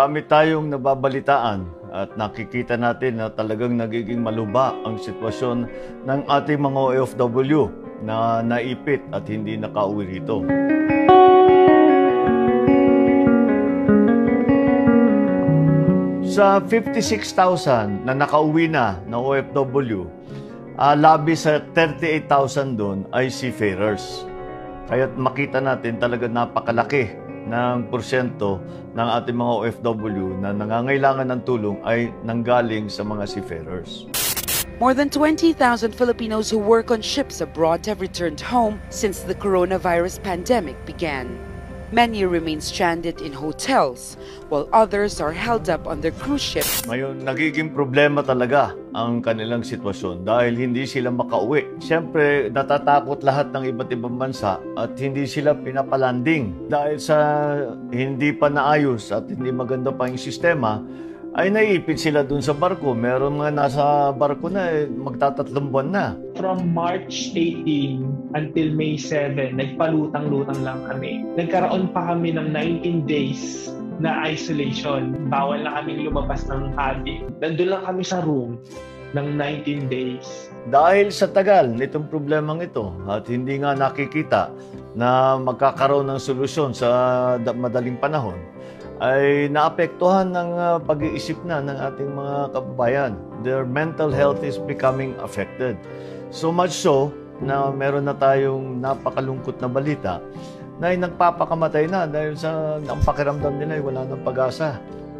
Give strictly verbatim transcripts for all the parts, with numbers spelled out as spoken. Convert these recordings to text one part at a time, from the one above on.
Marami tayong nababalitaan at nakikita natin na talagang nagiging maluba ang sitwasyon ng ating mga O F W na naipit at hindi nakauwi rito. Sa fifty-six thousand na nakauwi na na O F W, uh, labi sa thirty-eight thousand doon ay seafarers. Kaya't makita natin talaga napakalaki ng porsyento ng ating mga O F W na nangangailangan ng tulong ay nanggaling sa mga seafarers. More than twenty thousand Filipinos who work on ships abroad have returned home since the coronavirus pandemic began. Many remain stranded in hotels, while others are held up on their cruise ships. Ngayon, nagiging problema talaga ang kanilang sitwasyon dahil hindi sila makauwi. Siyempre, natatakot lahat ng iba't ibang bansa at hindi sila pinapalanding. Dahil sa hindi pa naayos at hindi maganda pa yung sistema, ay naiipit sila dun sa barko. Meron mga nasa barko na eh, magtatatlong buwan na. From March eighteen until May seven, nagpalutang-lutang lang kami. Nagkaroon pa kami ng nineteen days na isolation. Bawal na kaming lumabas ng cabin. Nandun lang kami sa room ng nineteen days. Dahil sa tagal nitong problemang ito at hindi nga nakikita na magkakaroon ng solusyon sa madaling panahon, ay naapektuhan ng uh, pag-iisip na ng ating mga kababayan. Their mental health is becoming affected. So much so na meron na tayong napakalungkot na balita na ay nagpapakamatay na dahil sa ang pakiramdam nila ay wala ng pag-asa.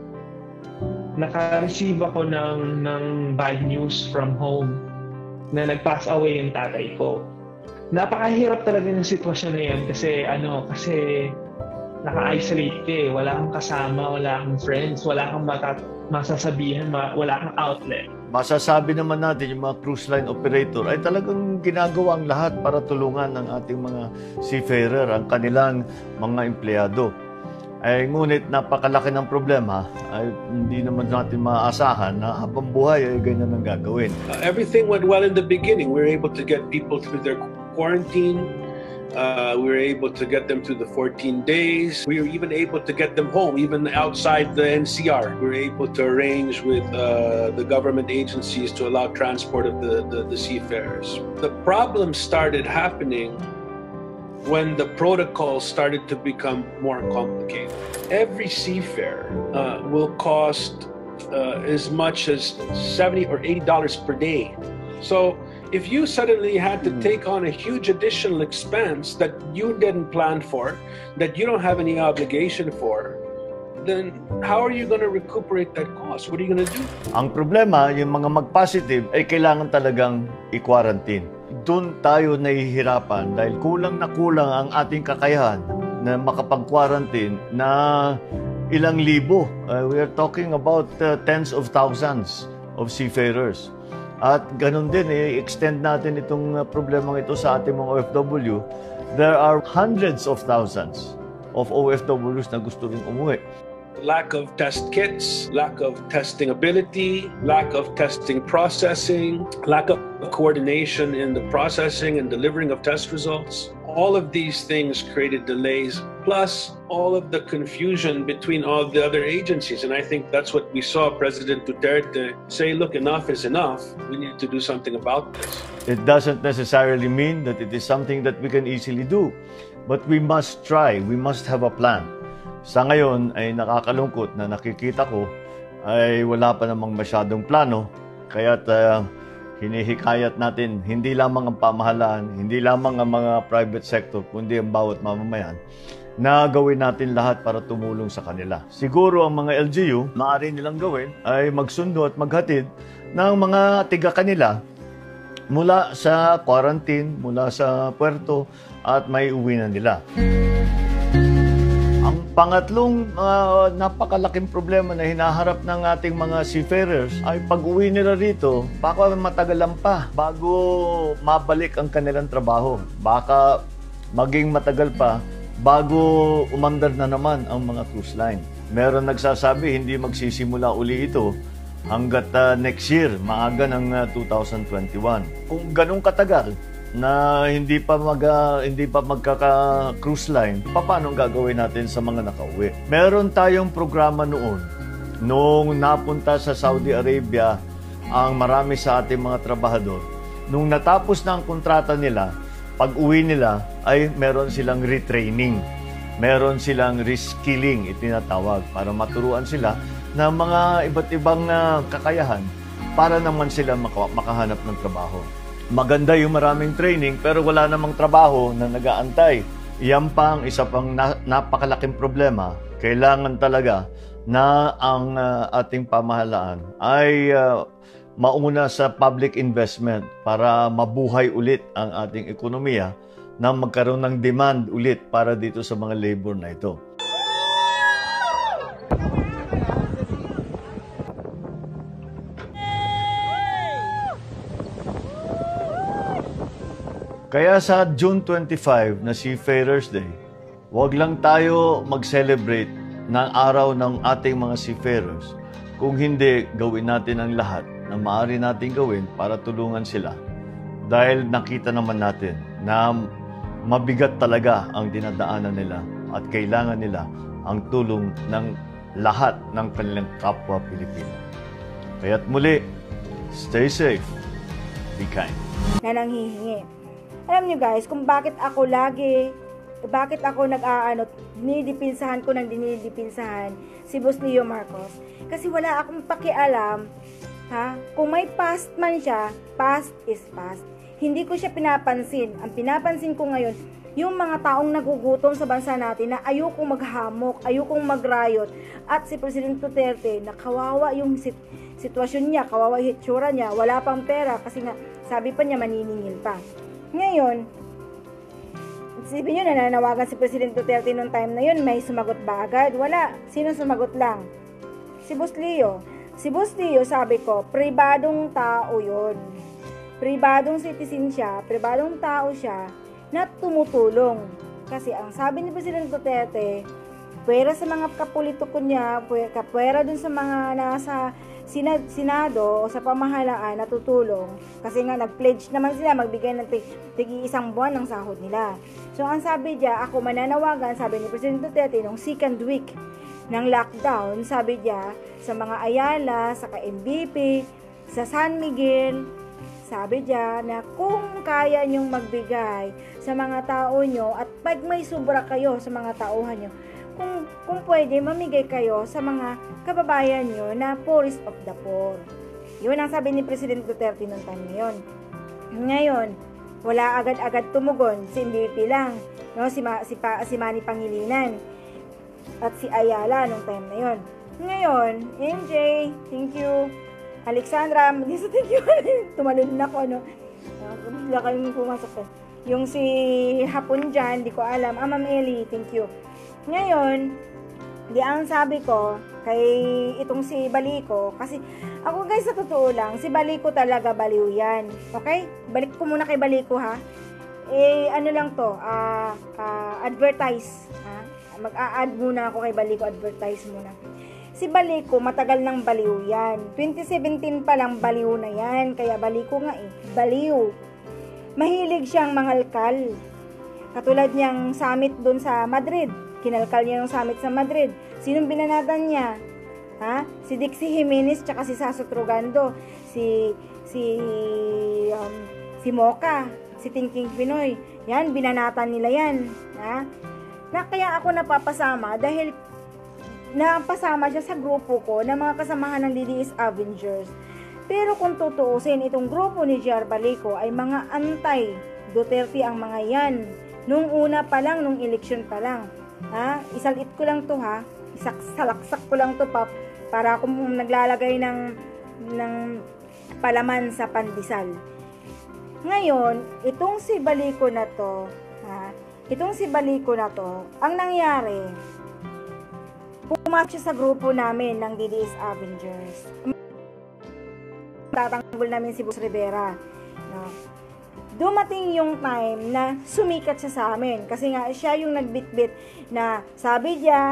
Naka-receive ako ng, ng bad news from home na nag-pass away yung tatay ko. Napakahirap talaga ng sitwasyon na yan kasi ano, kasi naka-isolate ka eh. Wala kang kasama, wala kang friends, wala kang matat masasabihan, ma wala kang outlet. Masasabi naman natin yung mga cruise line operator ay talagang ginagawa ang lahat para tulungan ng ating mga seafarer, ang kanilang mga empleyado. Ay ngunit napakalaki ng problema ay hindi naman natin maaasahan na habang buhay ay ganyan ang gagawin. Uh, everything went well in the beginning. We were able to get people through their quarantine. Uh, we were able to get them through the fourteen days. We were even able to get them home, even outside the N C R. We were able to arrange with uh, the government agencies to allow transport of the, the, the seafarers. The problem started happening when the protocols started to become more complicated. Every seafarer uh, will cost uh, as much as seventy or eighty dollars per day. So if you suddenly had to take on a huge additional expense that you didn't plan for, that you don't have any obligation for, then how are you going to recuperate that cost? What are you going to do? Ang problema, yung mga mag-positive ay kailangan talagang i-quarantine. Doon tayo nahihirapan dahil kulang na kulang ang ating kakayahan na makapag-quarantine na ilang libo. Uh, we are talking about uh, tens of thousands of seafarers. At ganun din, i-extend natin itong problemang ito sa ating mga O F W. There are hundreds of thousands of O F Ws na gusto rin umuwi. Lack of test kits, lack of testing ability, lack of testing processing, lack of coordination in the processing and delivering of test results. All of these things created delays, plus all of the confusion between all the other agencies. And I think that's what we saw President Duterte say, look, enough is enough. We need to do something about this. It doesn't necessarily mean that it is something that we can easily do. But we must try. We must have a plan. Sa ngayon ay nakakalungkot na nakikita ko ay wala pa namang masyadong plano. Kaya't uh, hinihikayat natin hindi lamang ang pamahalaan, hindi lamang ang mga private sector, kundi ang bawat mamamayan na gawin natin lahat para tumulong sa kanila. Siguro ang mga L G U, maaari nilang gawin ay magsundo at maghatid ng mga tiga kanila mula sa quarantine, mula sa puerto at may uwi na nila. Ang pangatlong uh, napakalaking problema na hinaharap ng ating mga seafarers ay pag-uwi nila rito, baka matagalan pa bago mabalik ang kanilang trabaho. Baka maging matagal pa bago umandar na naman ang mga cruise line. Meron nagsasabi hindi magsisimula uli ito hanggat uh, next year, maaga ng uh, two thousand twenty-one. Kung ganun katagal, na hindi pa mag uh, hindi pa magkaka-cruise line, paano gagawin natin sa mga nakauwi? Meron tayong programa noon nung napunta sa Saudi Arabia ang marami sa ating mga trabahador. Nung natapos na ang kontrata nila, pag uwi nila ay meron silang retraining. Meron silang reskilling, itinatawag, para maturuan sila ng mga iba't ibang uh, kakayahan para naman sila maka- makahanap ng trabaho. Maganda yung maraming training pero wala namang trabaho na nag-aantay. Yan pang isa pang na- napakalaking problema. Kailangan talaga na ang uh, ating pamahalaan ay uh, mauna sa public investment para mabuhay ulit ang ating ekonomiya na magkaroon ng demand ulit para dito sa mga labor na ito. Kaya sa June twenty-five na Seafarers Day, huwag lang tayo mag-celebrate ng araw ng ating mga seafarers. Kung hindi, gawin natin ang lahat na maaari natin gawin para tulungan sila. Dahil nakita naman natin na mabigat talaga ang dinadaanan nila at kailangan nila ang tulong ng lahat ng kanilang kapwa Pilipino. Kaya't muli, stay safe, be kind. Na nanghihingi. Alam nyo guys, kung bakit ako lagi, bakit ako nag-aano, dinidipinsahan ko ng dinidipinsahan si Boss Leo Marcos. Kasi wala akong pakialam, ha? Kung may past man siya, past is past. Hindi ko siya pinapansin. Ang pinapansin ko ngayon, yung mga taong nagugutom sa bansa natin na ayokong maghamok, ayokong mag-riot. At si President Duterte, na kawawa yung sit- sitwasyon niya, kawawa yung hitsura niya, wala pang pera kasi nga, sabi pa niya maniningil pa. Ngayon, isipin nyo, nananawagan si President Duterte noong time na yun, may sumagot ba agad? Wala. Sino sumagot lang? Si Boss Leo. Si Boss Leo, sabi ko, pribadong tao yun. Pribadong citizen siya, pribadong tao siya na tumutulong. Kasi ang sabi ni President Duterte, pwera sa mga kapolitiko niya, pwera dun sa mga nasa Sinad, Senado o sa pamahalaan na tutulong kasi nga nag-pledge naman sila magbigay ng tigi isang buwan ng sahod nila. So ang sabi niya, ako mananawagan, sabi ni President Duterte nung second week ng lockdown, sabi niya sa mga Ayala, sa K M B P, sa San Miguel, sabi niya na kung kaya niyong magbigay sa mga tao nyo at pag may sobra kayo sa mga tauhan nyo, kung, kung pwede, mamigay kayo sa mga kababayan nyo na poorest of the poor. Yun ang sabi ni President Duterte noong time na yun. Ngayon, wala agad-agad tumugon. Si M V P lang. No? Si, Ma, si, pa, si Manny Pangilinan. At si Ayala noong time na yun. Ngayon, M J, thank you. Alexandra, hindi sa thank you. Tumalun na ko, no? Bigla kayong pumasok ko. Yung si Hapon dyan, di ko alam. Ah, Ma'am Ellie, thank you. Ngayon, di ang sabi ko kay itong si Baliko, kasi ako guys sa totoo lang, si Baliko talaga baliw yan. Okay? Balik ko muna kay Baliko ha. Eh, ano lang to, uh, uh, advertise. Ha? Mag-a-add muna ako kay Baliko, advertise muna. Si Baliko, matagal nang baliw yan. twenty seventeen pa lang baliw na yan. Kaya Baliko nga eh, baliw. Mahilig siyang mangalkal. Katulad niyang summit dun sa Madrid. Kinalkal niya yung summit sa Madrid. Sinong binanatan niya? Ha? Si Dixie Jimenez tsaka si Saso Trugando. Si si um, si Mocha, si Thinking Pinoy. Yan, binanatan nila yan. Ha? Na kaya ako napapasama dahil napasama siya sa grupo ko na mga kasamahan ng D D S Avengers. Pero kung tutuusin, itong grupo ni J R Baliko ay mga anti-Duterte ang mga yan. Nung una pa lang, nung eleksyon pa lang. Ha? Isalit ko lang to ha. Isalaksak ko lang to pa para akong naglalagay ng ng palaman sa pandesal. Ngayon, itong si Baliko na to, ha? Itong si Baliko na to, ang nangyari, pumasok siya sa grupo namin ng D D S Avengers. Tatanggol namin si Boss Rivera. No? Dumating yung time na sumikat siya sa amin kasi nga siya yung nagbitbit na sabi niya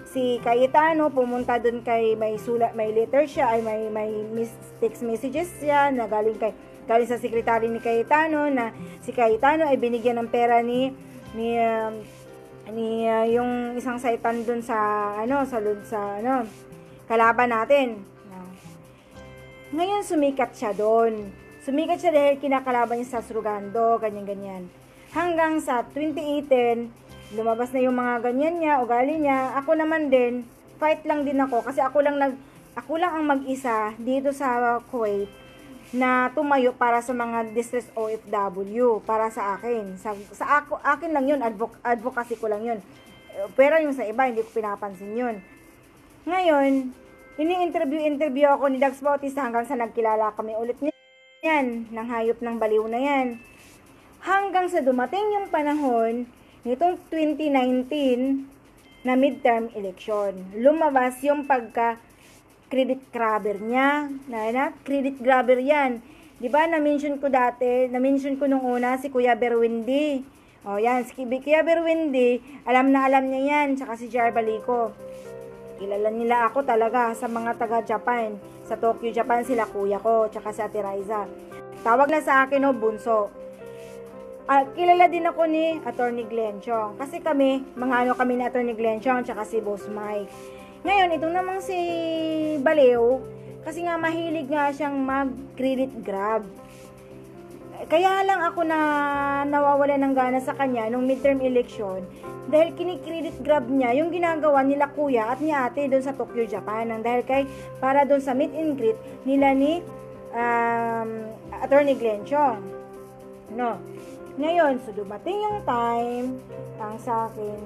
si Cayetano pumunta doon kay may sulat, may letter siya, ay may may mis, text messages siya na galing kay galing sa sekretary ni Cayetano na si Cayetano ay binigyan ng pera ni ni um, ni uh, yung isang saitan doon sa ano sa sa ano kalaban natin. Ngayon sumikat siya doon. Sumikat siya dahil kinakalaban niya sa Surugando, ganyan-ganyan. Hanggang sa twenty eighteen, lumabas na yung mga ganyan niya, ugali niya. Ako naman din, fight lang din ako kasi ako lang nag ako lang ang mag-isa dito sa Kuwait na tumayo para sa mga distressed O F W, para sa akin. Sa, sa ako, akin lang yun, advoc, advocacy ko lang yun. Pero yung sa iba, hindi ko pinapansin yun. Ngayon, ini-interview-interview ako ni Dax Bautista hanggang sa nagkilala kami ulit niyan, ng hayop ng baliw na yan. Hanggang sa dumating yung panahon, nitong twenty nineteen, na midterm election. Lumabas yung pagka credit grabber niya. Na, na, credit grabber yan. Diba, na-mention ko dati, na-mention ko nung una si Kuya Berwindi. O yan, si Kuya Berwindi, alam na alam niya yan, tsaka si Jar Balico. Kilala nila ako talaga sa mga taga-Japan. Sa Tokyo, Japan, sila kuya ko, tsaka si Ate Raiza. Tawag na sa akin, no, bunso. Uh, kilala din ako ni Attorney Glenn Chong. Kasi kami, mga ano kami ni Attorney Glenn Chong, tsaka si Boss Mike. Ngayon, itong namang si Baliw, kasi nga mahilig nga siyang mag-credit grab. Kaya lang ako na nawawala ng gana sa kanya nung midterm election dahil kini-credit grab niya yung ginagawa nila kuya at ni ate doon sa Tokyo, Japan. Nang dahil kay para doon sa meet and greet nila ni um, Attorney Glenn Chong. No. Ngayon, so dumating yung time ang sa akin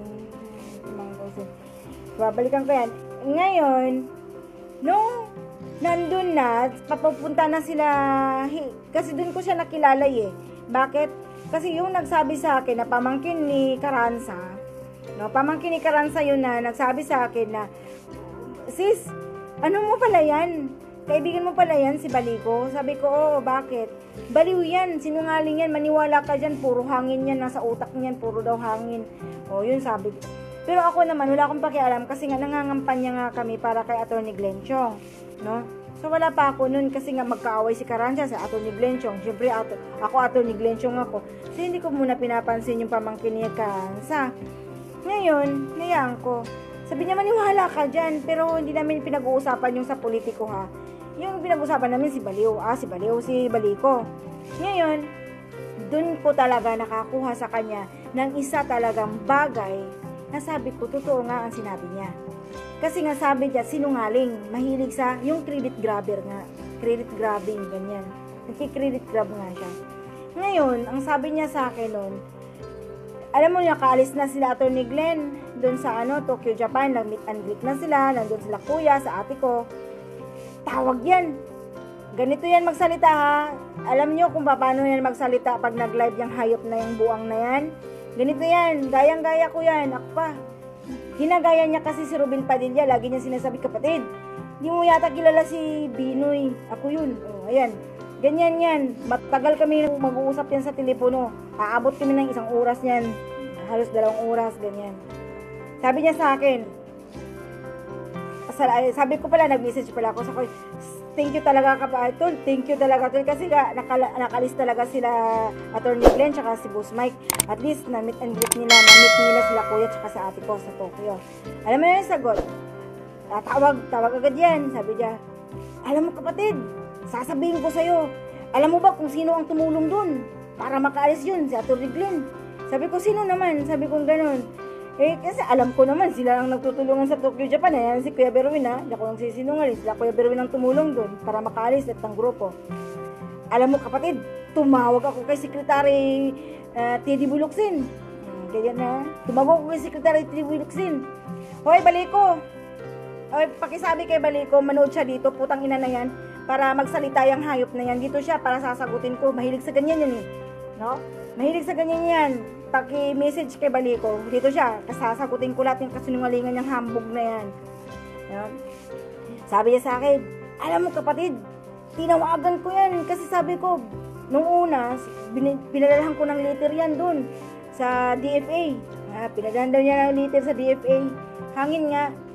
babalikan ko yan. Ngayon, nung nandun na, papupunta na sila, kasi dun ko siya nakilala eh. Bakit? Kasi yung nagsabi sa akin na pamangkin ni Carranza, no, pamangkin ni Carranza yun na nagsabi sa akin na, sis, ano mo pala yan? Kaibigan mo pala yan, si Balico? Sabi ko, oo, bakit? Baliw yan, sinungaling yan, maniwala ka dyan, puro hangin yan, nasa utak niyan, puro daw hangin. O, yun sabi ko. Pero ako naman, wala akong pakialam kasi nga nangangampanya nga kami para kay Attorney Glenn Chong. No? So wala pa ako nun kasi nga magkaaway si Carranza sa Attorney Glenn Chong. Siyempre ato, ako Attorney Glenn Chong ako. So hindi ko muna pinapansin yung pamangkin ni Carranza. Ngayon, nayaan ko. Sabi niya, maniwala ka dyan. Pero hindi namin pinag-uusapan yung sa politiko ha. Yung pinag-uusapan namin si Baliw. Ah, si Baliw, si Balico. Ngayon, dun ko talaga nakakuha sa kanya ng isa talagang bagay na sabi ko, totoo nga ang sinabi niya. Kasi nga sabi niya, sinungaling, mahilig sa yung credit grabber nga. Credit grabbing, ganyan. Nagki-credit grab nga siya. Ngayon, ang sabi niya sa akin nun, alam mo niya, kaalis na sila Attorney Glenn, doon sa ano, Tokyo, Japan, nag-meet and greet na sila, nandun sila kuya, sa ate ko. Tawag yan. Ganito yan magsalita ha. Alam niyo kung paano yan magsalita pag nag-live yung hayop na yung buwang na yan. Ganito yan, gayang-gaya ko yan, ako pa. Ginagaya niya kasi si Ruben Padilla, lagi niya sinasabi, kapatid, hindi mo yata kilala si Binoy. Ako yun. Oh, ayan. Ganyan yan. Matagal kami mag-uusap yan sa telepono. Aabot kami ng isang oras yan. Halos dalawang oras, ganyan. Sabi niya sa akin, sabi ko pala, nag-message pala ako sa ko, thank you talaga kapatid, thank you talaga tol, kasi nga, nakala, nakalis talaga sila Attorney Glenn, tsaka si Boss Mike, at least, na-meet and greet nila, na-meet nila sila kuya, tsaka sa ate ko sa Tokyo. Alam mo yung sagot, tawag, tawag agad yan, sabi niya, alam mo kapatid, sasabihin ko sa'yo, alam mo ba kung sino ang tumulong dun, para makaalis yun, si Attorney Glenn. Sabi ko, sino naman? Sabi ko ganun. Eh, kasi alam ko naman, sila ang nagtutulungan sa Tokyo, Japan. Ayan, si Kuya Berwin, ha? Hindi ako nang sisinungaling. Sila Kuya Berwin ang tumulong doon para makaalis at ang grupo. Alam mo, kapatid, tumawag ako kay Secretary uh, Teddy Buluksin. Hmm, kaya na, tumawag ako kay Secretary Teddy Buluksin. Hoy, Balico! Hoy, pakisabi kay Balico, manood siya dito, putang ina na yan, para magsalita yung hayop na yan. Dito siya, para sasagutin ko. Mahilig sa ganyan yan, eh. No? Mahilig sa ganyan yan. Paki-message kay Balico, dito siya, kasasagutin ko lahat yung kasinungalingan niyang hambog na yan. Yan. Sabi niya sa akin, alam mo kapatid, tinawagan ko yan, kasi sabi ko, nung una, pinadalahan ko ng letter yan dun, sa D F A. Ah, pinadalahan daw niya ng letter sa D F A. Hangin nga,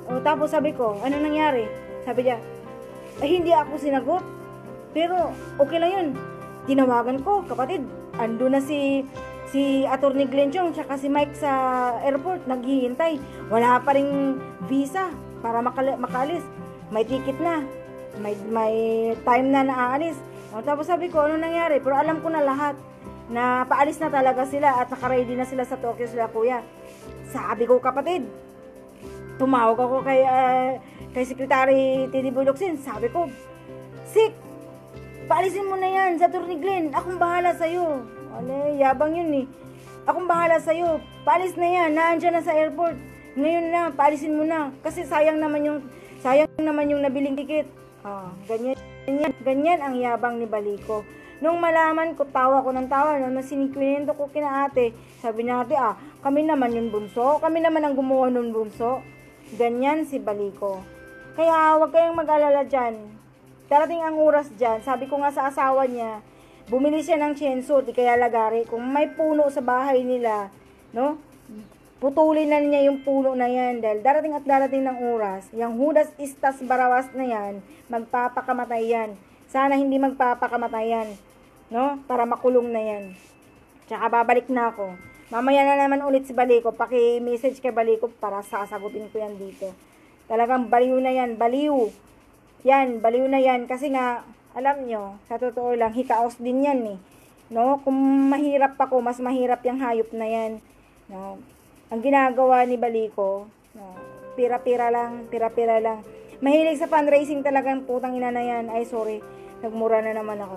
O, tapos sabi ko, ano nangyari? Sabi niya, ay hindi ako sinagot. Pero okay lang yun. Tinawagan ko, kapatid, ando na si si Attorney Glenn Chong tsaka si Mike sa airport, naghihintay. Wala pa ring visa para makal- makalis. May ticket na. May, may time na naaalis. O, tapos sabi ko, ano nangyari? Pero alam ko na lahat na paalis na talaga sila at nakaready na sila sa Tokyo sila, kuya. Sabi ko, kapatid, tumawag ako kay uh, kay Secretary T D Bulocsin. Sabi ko, Sik, paalisin mo na yan sa Attorney Glenn. Akong bahala sa'yo. Ano, yabang yun eh. Akong bahala sa'yo. Paalis na yan. Naandyan na sa airport. Ngayon na, paalisin mo na. Kasi sayang naman yung, sayang naman yung nabiling ticket. Ah, ganyan, ganyan, ganyan ang yabang ni Baliko. Nung malaman ko, tawa ko ng tawa. Nung sinikwento ko kina ate, sabi niya, ate, ah, kami naman yung bunso. Kami naman ang gumawa ng bunso. Ganyan si Baliko. Kaya huwag kayong mag-alala dyan. Darating ang oras dyan. Sabi ko nga sa asawa niya, bumili siya ng chainsaw, di kaya lagari. Kung may puno sa bahay nila, no? Putulin na niya yung puno na yan. Dahil darating at darating ng oras, yung Judas Istas Barabbas na yan, magpapakamatay yan. Sana hindi magpapakamatay yan, no? Para makulong na yan. Tsaka babalik na ako. Mamaya na naman ulit si Baliko. Paki-message kay Baliko para sasagutin ko yan dito. Talagang baliw na yan. Baliw. Yan, baliw na yan. Kasi nga, alam nyo, sa totoo lang, hikaos din yan eh. No? Kung mahirap ako, mas mahirap yung hayop na yan. No? Ang ginagawa ni Baliko, no? Pira-pira lang, pira-pira lang. Mahilig sa fundraising talagang putang ina na yan. Ay, sorry. Nagmura na naman ako.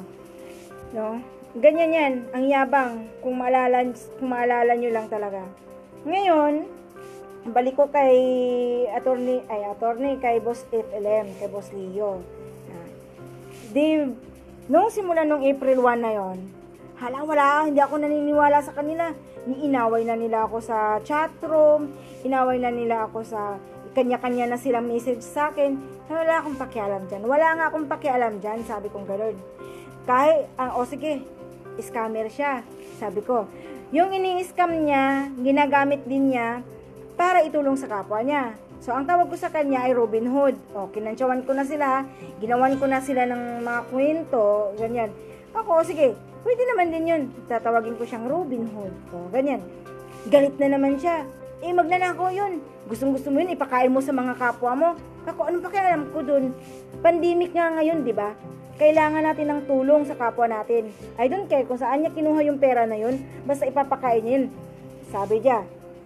No? Ganyan yan, ang yabang. Kung maalala, kung maalala nyo lang talaga. Ngayon, balik ko kay attorney, ay attorney, kay Boss F L M, kay Boss Leo. Ah. Di, nung simula nung April first na yon, hala, wala, hindi ako naniniwala sa kanila. Inaway na nila ako sa chatroom, inaway na nila ako sa, kanya-kanya na silang message sa akin. Wala akong pakialam dyan. Wala nga akong pakialam dyan, sabi kong gano'n. Kahit, ang, o sige, scammer siya, sabi ko. Yung ini-scam niya, ginagamit din niya, para itulong sa kapwa niya. So, ang tawag ko sa kanya ay Robin Hood. O, kinansyawan ko na sila, ginawan ko na sila ng mga kwento, ganyan. Ako, sige, pwede naman din yun. Tatawagin ko siyang Robin Hood. O, ganyan. Galit na naman siya. Eh, magnanakaw yun. Gustong gusto mo yun, ipakain mo sa mga kapwa mo. Ako, anong pakialam ko dun? Pandemic nga ngayon, di ba? Kailangan natin ng tulong sa kapwa natin. I don't care kung saan niya kinuha yung pera na yun, basta ipapakain niya yun. Sabi niya,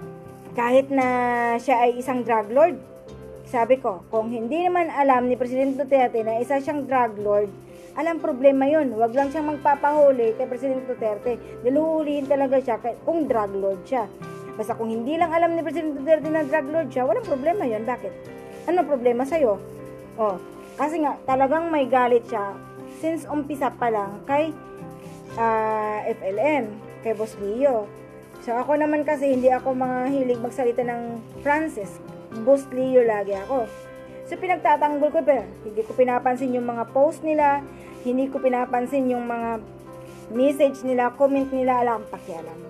kahit na siya ay isang drug lord, sabi ko, kung hindi naman alam ni Presidente Duterte na isa siyang drug lord, alam problema yun. Huwag lang siyang magpapahuli kay Presidente Duterte. Daluhulihin talaga siya kung drug lord siya. Basta kung hindi lang alam ni Presidente Duterte na drug lord siya, walang problema yun. Bakit? Ano problema sa'yo? Oh, kasi nga, talagang may galit siya since umpisa pa lang kay uh, F L M, kay Boss Leo. So, ako naman kasi, hindi ako mga hilig magsalita ng Francis. Boss Leo lagi ako. So, pinagtatanggol ko, pero hindi ko pinapansin yung mga post nila, hindi ko pinapansin yung mga message nila, comment nila, alam, pakialam.